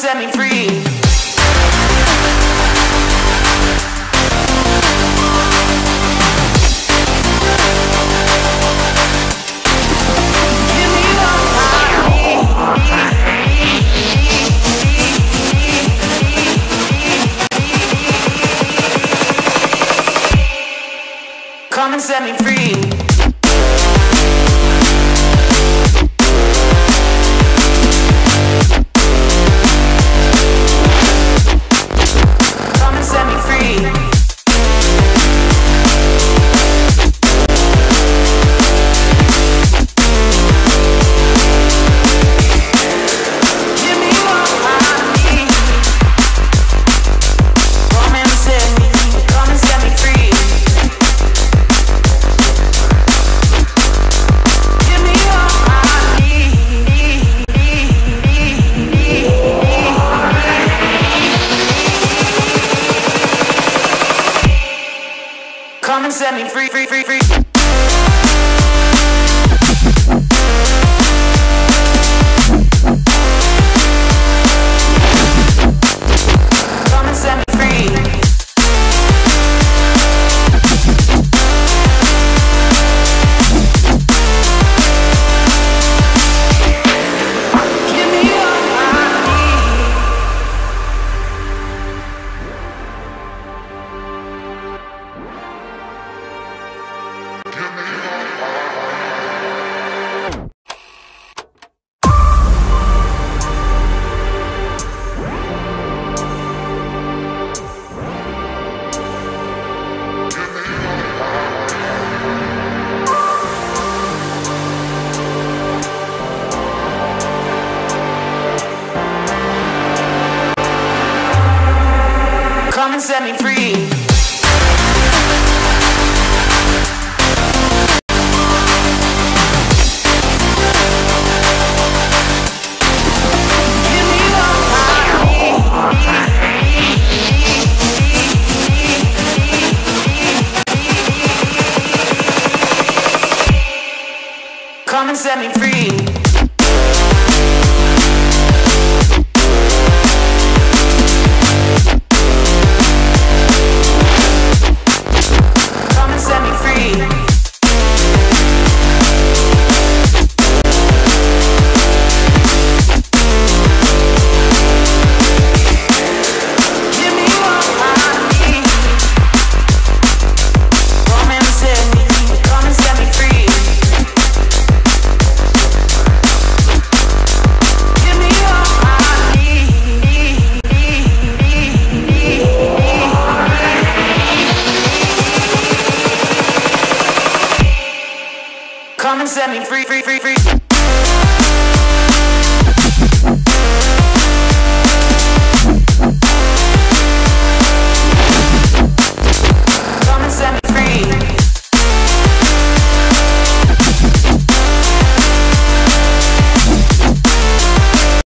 set me free. Come and set me free. Come and set me free. Give me what I need. Come and set me free. Come and set me free, free, free, free. Come and set me free. Give me what I need. Come and set me free. Give me what I need. Come and set me free. Come and set me free, free, free, free.